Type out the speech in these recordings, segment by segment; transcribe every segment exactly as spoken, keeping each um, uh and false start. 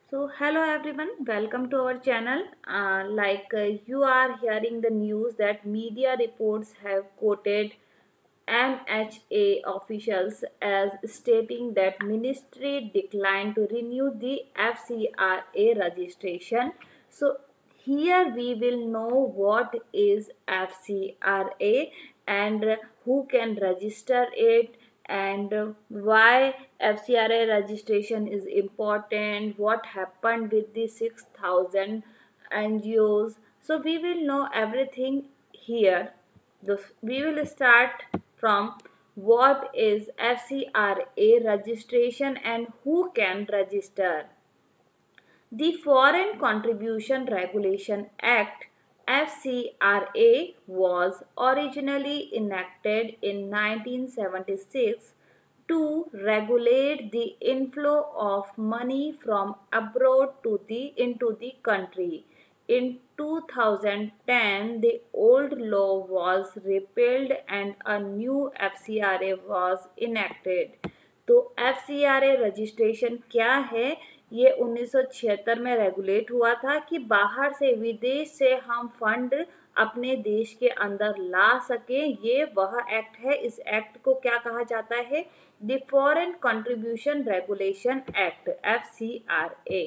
So, hello everyone, welcome to our channel. Uh, like uh, you are hearing the news that media reports have quoted M H A officials as stating that ministry declined to renew the F C R A registration. So here we will know what is F C R A and who can register it and why F C R A registration is important, what happened with the six thousand N G Os. So we will know everything here. The, we will start from what is F C R A registration and who can register. The Foreign Contribution Regulation Act F C R A was originally enacted in nineteen seventy-six to regulate the inflow of money from abroad to the into the country. In two thousand ten, the old law was repealed and a new F C R A was enacted. तो F C R A registration क्या है? ये उन्नीस सौ छिहत्तर में regulate हुआ था कि बाहर से विदेश से हम फंड अपने देश के अंदर ला सके। ये वह एक्ट है। इस एक्ट को क्या कहा जाता है? The foreign contribution regulation act F C R A.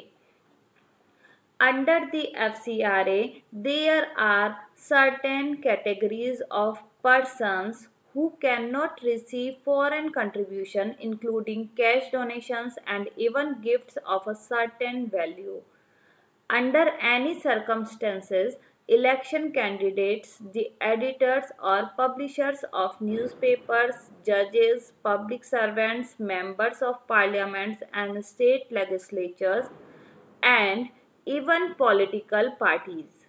Under the F C R A, there are certain categories of persons who cannot receive foreign contribution, including cash donations and even gifts of a certain value. Under any circumstances, election candidates, the editors or publishers of newspapers, judges, public servants, members of parliaments and state legislatures, and even political parties.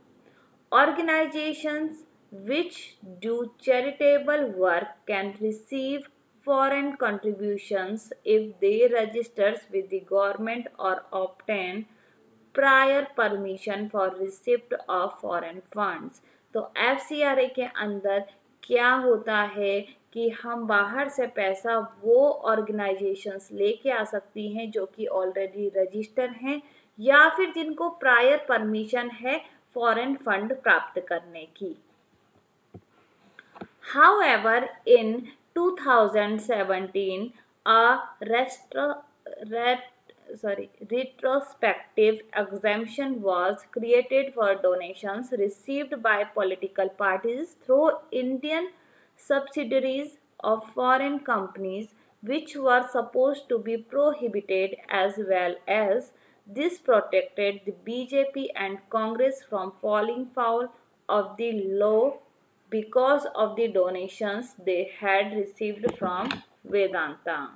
Organizations which do charitable work can receive foreign contributions if they register with the government or obtain prior permission for receipt of foreign funds. तो F C R A के अंदर क्या होता है कि हम बाहर से पैसा वो ऑर्गेनाइजेशंस लेके आ सकती हैं जो कि ऑलरेडी रजिस्टर हैं या फिर जिनको प्रायर परमिशन है फॉरेन फंड प्राप्त करने की। However, in two thousand seventeen, a restro, ret, sorry, retrospective exemption was created for donations received by political parties through Indian subsidiaries of foreign companies, which were supposed to be prohibited, as well as this protected the B J P and Congress from falling foul of the law because of the donations they had received from Vedanta.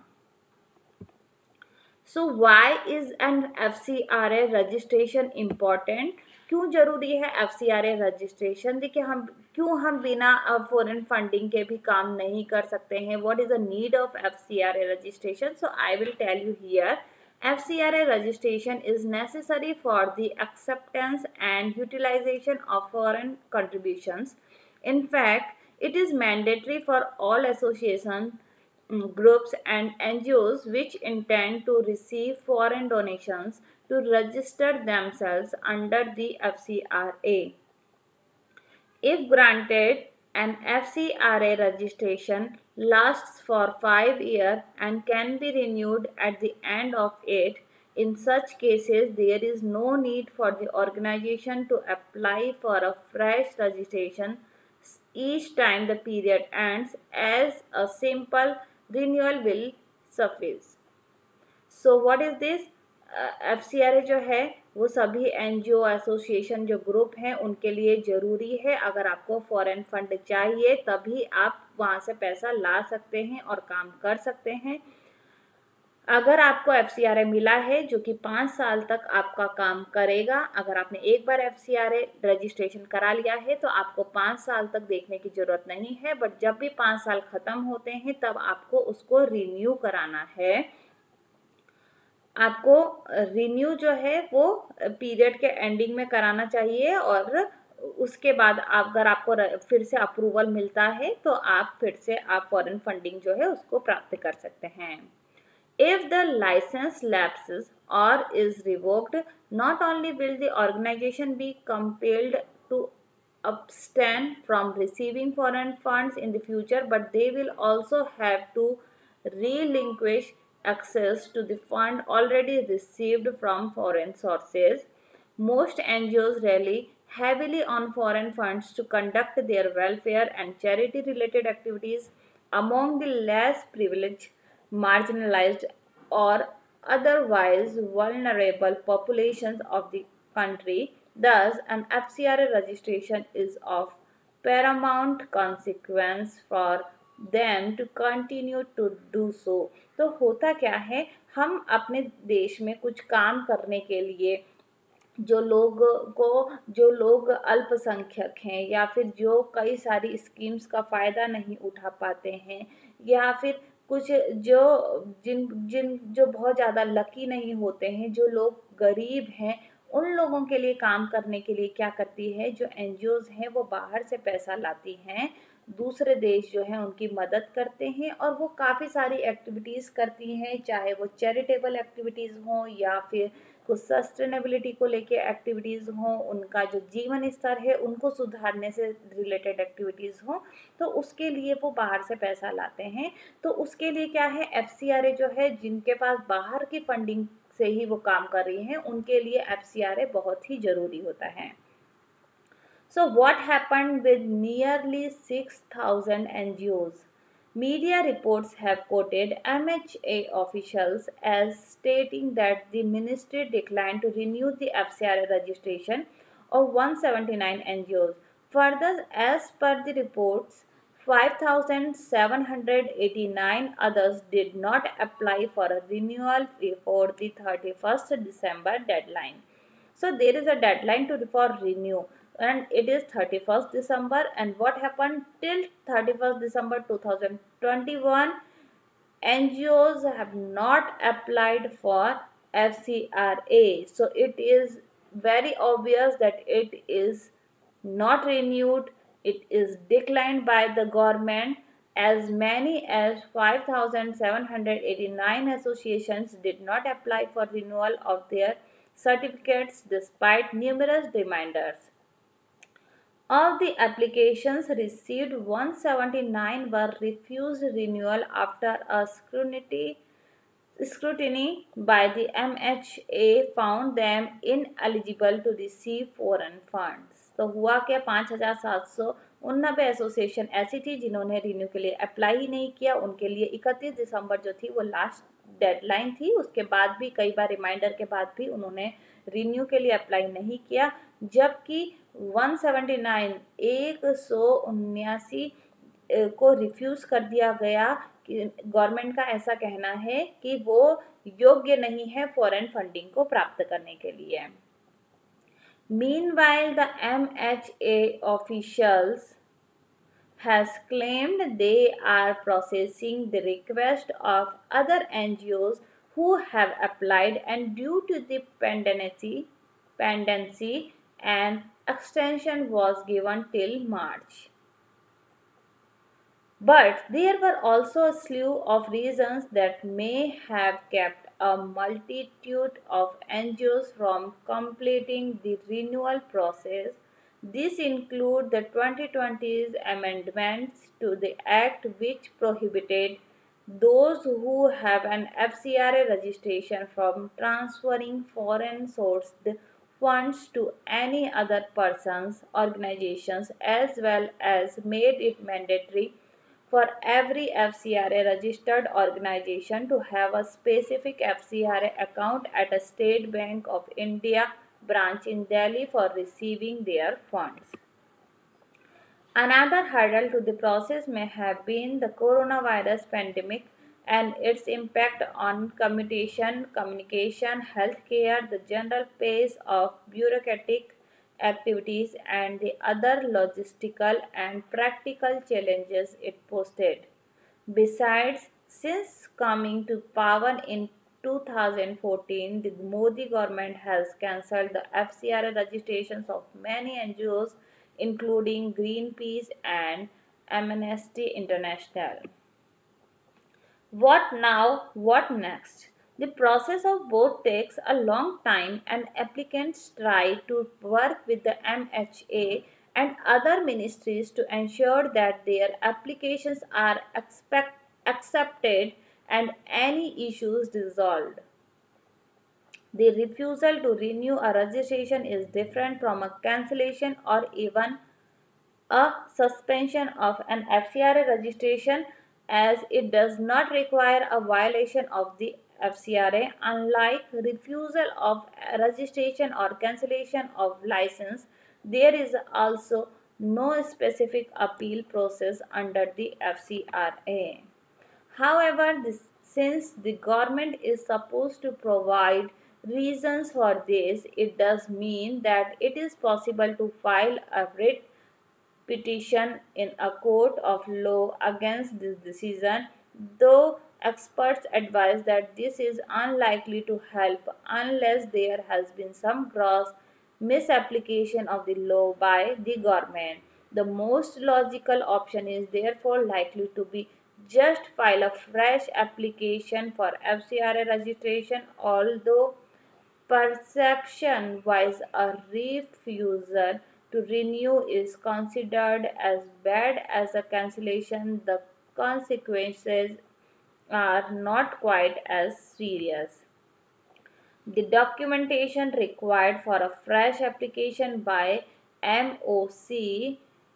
So why is an F C R A registration important? क्यों जरूरी है F C R A registration? देखिए हम क्यों हम बिना foreign funding के भी काम नहीं कर सकते हैं? What is the need of F C R A registration? So I will tell you here. F C R A registration is necessary for the acceptance and utilization of foreign contributions. In fact, it is mandatory for all associations, groups and N G Os which intend to receive foreign donations to register themselves under the F C R A. If granted, an F C R A registration lasts for five years and can be renewed at the end of it. In such cases, there is no need for the organization to apply for a fresh registration each time the period ends, as a simple renewal will suffice. So what is this? F C R A जो है वो सभी N G O association जो group हैं उनके लिए ज़रूरी है। अगर आपको फॉरेन फंड चाहिए तभी आप वहाँ से पैसा ला सकते हैं और काम कर सकते हैं। अगर आपको एफ सी आर ए मिला है जो कि पाँच साल तक आपका काम करेगा, अगर आपने एक बार F C R A registration करा लिया है तो आपको पाँच साल तक देखने की ज़रूरत नहीं है, बट जब भी पाँच साल ख़त्म होते हैं तब आपको उसको रिन्यू कराना है। आपको रिन्यू जो है वो पीरियड के एंडिंग में कराना चाहिए और उसके बाद अगर आपको फिर से अप्रूवल मिलता है तो आप फिर से आप फॉरेन फंडिंग जो है उसको प्राप्त कर सकते हैं। If the license lapses or is revoked, not only will the organization be compelled to abstain from receiving foreign funds in the future, but they will also have to relinquish access to the fund already received from foreign sources. Most N G Os rely heavily on foreign funds to conduct their welfare and charity related activities among the less privileged, marginalized, or otherwise vulnerable populations of the country. Thus, an F C R A registration is of paramount consequence for them to continue to do so. तो होता क्या है, हम अपने देश में कुछ काम करने के लिए जो लोग को जो लोग अल्पसंख्यक हैं या फिर जो कई सारी स्कीम्स का फ़ायदा नहीं उठा पाते हैं या फिर कुछ जो जिन जिन जो बहुत ज़्यादा लकी नहीं होते हैं, जो लोग गरीब हैं, उन लोगों के लिए काम करने के लिए क्या करती है, जो एनजीओज़ हैं वो बाहर से पैसा लाती हैं, दूसरे देश जो हैं उनकी मदद करते हैं और वो काफ़ी सारी एक्टिविटीज़ करती हैं, चाहे वो चैरिटेबल एक्टिविटीज़ हों या फिर कुछ सस्टेनेबिलिटी को लेके एक्टिविटीज़ हों, उनका जो जीवन स्तर है उनको सुधारने से रिलेटेड एक्टिविटीज़ हों, तो उसके लिए वो बाहर से पैसा लाते हैं। तो उसके लिए क्या है, एफसीआरए जो है, जिनके पास बाहर की फंडिंग से ही वो काम कर रही हैं, उनके लिए एफसीआरए बहुत ही ज़रूरी होता है। So what happened with nearly six thousand N G Os? Media reports have quoted M H A officials as stating that the ministry declined to renew the F C R A registration of one hundred seventy-nine N G Os. Further, as per the reports, five thousand seven hundred eighty-nine others did not apply for a renewal before the thirty-first December deadline. So there is a deadline to for renew and it is thirty-first December, and what happened till thirty-first December two thousand twenty-one, N G Os have not applied for F C R A. So it is very obvious that it is not renewed, it is declined by the government. As many as five thousand seven hundred eighty-nine associations did not apply for renewal of their certificates despite numerous reminders. Of the applications received, one hundred seventy-nine were refused renewal after a scrutiny, scrutiny by the M H A found them ineligible to receive foreign funds. तो हुआ क्या, पाँच हज़ार सात सौ उन्नबे association ऐसी थी जिन्होंने रिन्यू के लिए अप्लाई ही नहीं किया। उनके लिए इकतीस दिसंबर जो थी वो लास्ट डेडलाइन थी। उसके बाद भी कई बार रिमाइंडर के बाद भी उन्होंने रिन्यू के लिए अप्लाई नहीं किया, जबकि एक सौ उन्यासी एक सौ उन्यासी को रिफ्यूज़ कर दिया गया कि गवर्नमेंट का ऐसा कहना है कि वो योग्य नहीं है फॉरेन फंडिंग को प्राप्त करने के लिए। Meanwhile, the M H A officials has claimed they are processing the request of other N G Os who have applied, and due to the pendency, pendency an extension was given till March. But there were also a slew of reasons that may have kept a multitude of N G Os from completing the renewal process. These include the twenty twenty's amendments to the Act, which prohibited those who have an F C R A registration from transferring foreign sourced funds to any other persons, organizations, as well as made it mandatory for every F C R A registered organization to have a specific F C R A account at a State Bank of India branch in Delhi for receiving their funds. Another hurdle to the process may have been the coronavirus pandemic and its impact on commutation, communication, healthcare, the general pace of bureaucratic activities, and the other logistical and practical challenges it posed. Besides, since coming to power in two thousand fourteen, the Modi government has cancelled the F C R A registrations of many N G Os, including Greenpeace and Amnesty International. What now? What next? The process of both takes a long time, and applicants try to work with the M H A and other ministries to ensure that their applications are expect, accepted and any issues resolved. The refusal to renew a registration is different from a cancellation or even a suspension of an F C R A registration, as it does not require a violation of the F C R A. Unlike refusal of registration or cancellation of license, there is also no specific appeal process under the F C R A. However, this, since the government is supposed to provide reasons for this, it does mean that it is possible to file a writ petition in a court of law against this decision, though experts advise that this is unlikely to help unless there has been some gross misapplication of the law by the government. The most logical option is therefore likely to be just file a fresh application for F C R A registration, although perception wise, a refusal to renew is considered as bad as a cancellation. The consequences are not quite as serious. The documentation required for a fresh application by M O C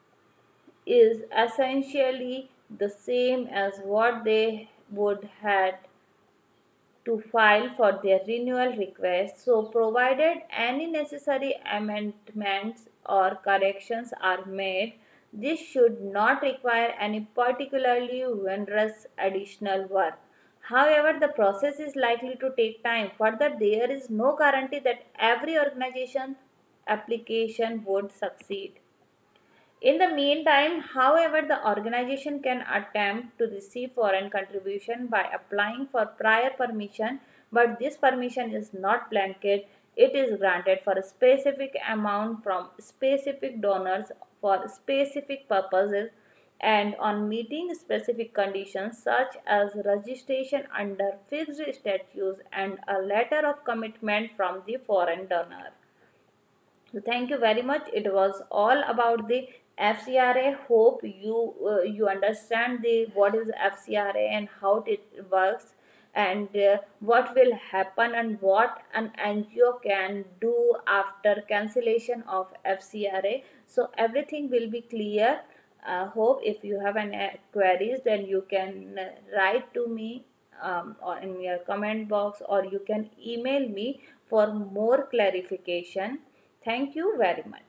is essentially the same as what they would had to file for their renewal request. So, provided any necessary amendments or corrections are made, this should not require any particularly onerous additional work. However, the process is likely to take time. Further, there is no guarantee that every organization application would succeed. In the meantime, however, the organization can attempt to receive foreign contribution by applying for prior permission, but this permission is not blanket. It is granted for a specific amount from specific donors for specific purposes and on meeting specific conditions such as registration under fixed statutes and a letter of commitment from the foreign donor. So thank you very much. It was all about the F C R A. Hope you uh, you understand the what is F C R A and how it works, and uh, what will happen and what an N G O can do after cancellation of F C R A. So everything will be clear. Uh, hope if you have any uh, queries, then you can uh, write to me um, or in your comment box, or you can email me for more clarification. Thank you very much.